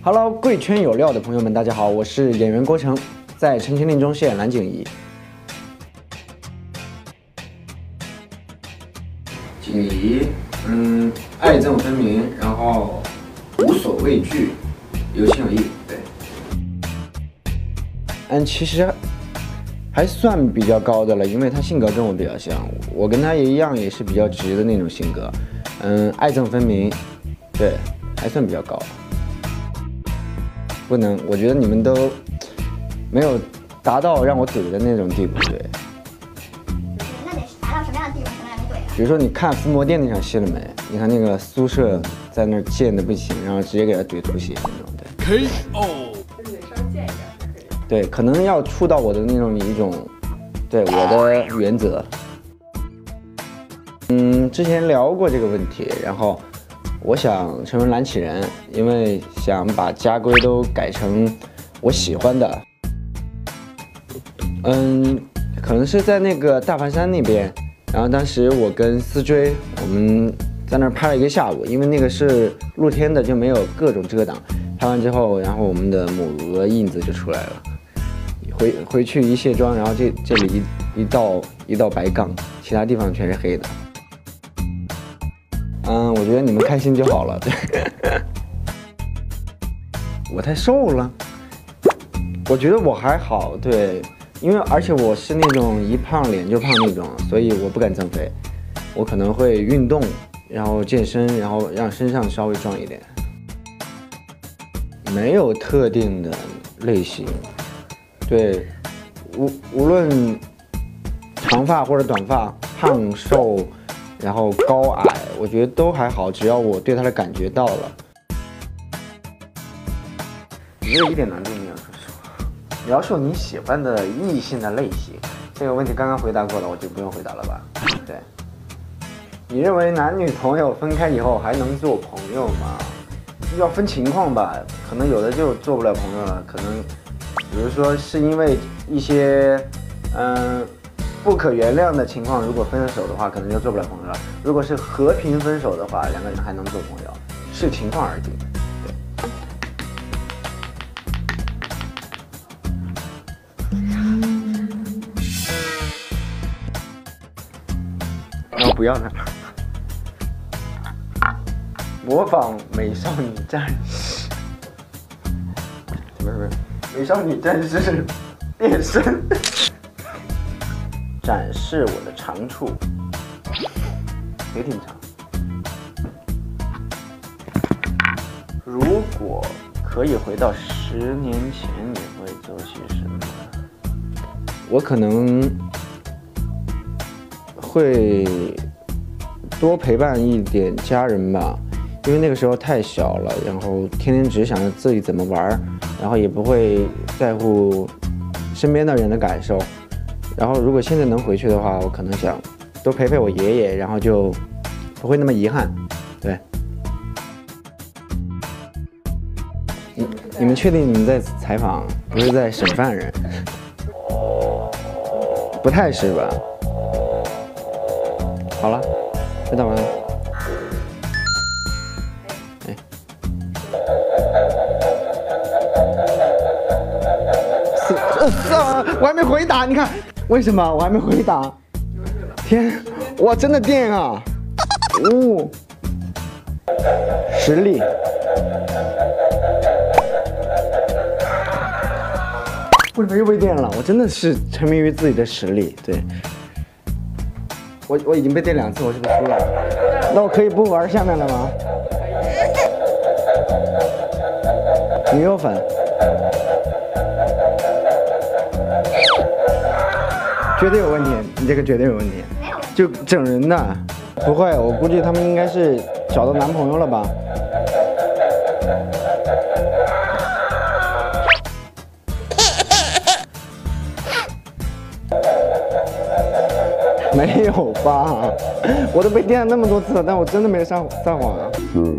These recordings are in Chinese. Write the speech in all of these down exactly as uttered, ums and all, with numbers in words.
Hello， 贵圈有料的朋友们，大家好，我是演员郭成，在《陈情令》中饰演蓝景怡。景怡，嗯，爱憎分明，然后无所畏惧，有情有义，对。嗯，其实还算比较高的了，因为他性格跟我比较像，我跟他也一样，也是比较直的那种性格。嗯，爱憎分明，对，还算比较高。 不能，我觉得你们都没有达到让我怼的那种地步，对。 那得达到什么样的地步才能让你怼啊？ 比如说，你看《伏魔殿》那场戏了没？你看那个苏舍在那儿贱的不行，然后直接给他怼吐血那种，对。K O。就是得稍微贱一点才可以。对，可能要触到我的那种一种，对我的原则。嗯，之前聊过这个问题，然后。 我想成为蓝启人，因为想把家规都改成我喜欢的。嗯，可能是在那个大盘山那边，然后当时我跟思追，我们在那儿拍了一个下午，因为那个是露天的，就没有各种遮挡。拍完之后，然后我们的母鹅印子就出来了。回回去一卸妆，然后这这里一一道一道白杠，其他地方全是黑的。 嗯，我觉得你们开心就好了。对，我太瘦了，我觉得我还好。对，因为而且我是那种一胖脸就胖那种，所以我不敢增肥。我可能会运动，然后健身，然后让身上稍微壮一点。没有特定的类型，对，无无论长发或者短发，胖瘦。 然后高矮，我觉得都还好，只要我对他的感觉到了，没有一点难度没有。说实话，描述你喜欢的异性的类型，这个问题刚刚回答过了，我就不用回答了吧？对。你认为男女朋友分开以后还能做朋友吗？要分情况吧，可能有的就做不了朋友了，可能，比如说是因为一些，嗯、呃。 不可原谅的情况，如果分了手的话，可能就做不了朋友了。如果是和平分手的话，两个人还能做朋友，视情况而定。对。然后不要那，模仿美少女战士，什么什么美少女战士变身。 展示我的长处，也挺长。如果可以回到十年前，你会做些什么？我可能会多陪伴一点家人吧，因为那个时候太小了，然后天天只想着自己怎么玩，然后也不会在乎身边的人的感受。 然后，如果现在能回去的话，我可能想多陪陪我爷爷，然后就不会那么遗憾。对，你你们确定你们在采访，不是在审犯人？不太是吧？好了，回答完了。哎，是呃是啊，我还没回答，你看。 为什么我还没回答？天，哇，真的电啊！哦，实力。为什么又被电了？我真的是沉迷于自己的实力。对，我我已经被电两次，我是不是输了？那我可以不玩下面了吗？女友粉。 绝对有问题，你这个绝对有问题，就整人的，不会，我估计他们应该是找到男朋友了吧？没有吧？我都被电了那么多次了，但我真的没撒撒谎啊！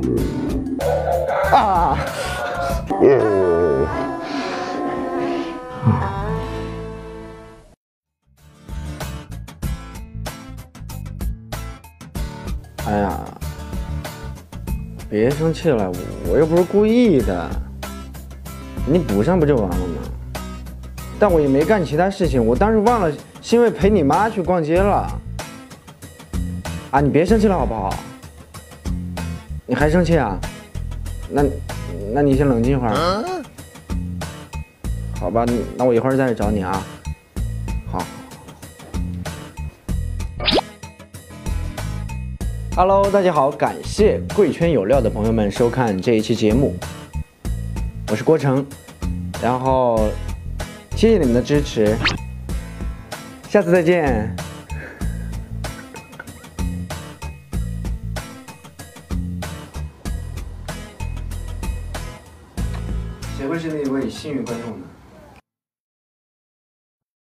啊！呃 哎呀，别生气了，我又不是故意的。 你补上不就完了吗？但我也没干其他事情，我当时忘了，是因为陪你妈去逛街了。啊，你别生气了好不好？你还生气啊？那，那你先冷静一会儿。好吧，那我一会儿再来找你啊。好。Hello， 大家好，感谢贵圈有料的朋友们收看这一期节目，我是郭成，然后谢谢你们的支持，下次再见。谁会是那位幸运观众呢？